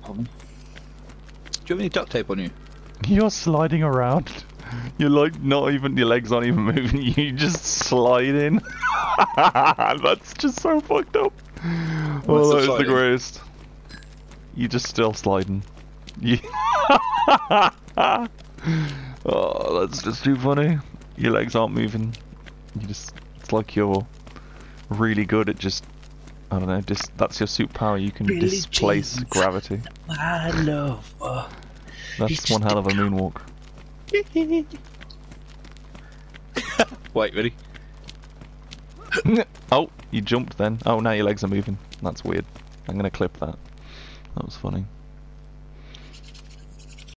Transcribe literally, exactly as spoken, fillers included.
for me. Do you have any duct tape on you? You're sliding around. You're like not even, your legs aren't even moving, you just slide in. That's just so fucked up. What's Oh, the that is the sliding? greatest. You're just still sliding. You oh, that's just too funny. Your legs aren't moving. You just, it's like you're really good at just, I don't know, just, that's your superpower, you can Billie displace Jean. gravity. My love. Uh, That's one hell of a moonwalk. Wait, ready? Oh, you jumped then. Oh, now your legs are moving. That's weird. I'm gonna clip that. That was funny.